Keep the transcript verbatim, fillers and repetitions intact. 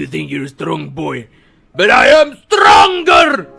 You think you're a strong boy, but I am stronger!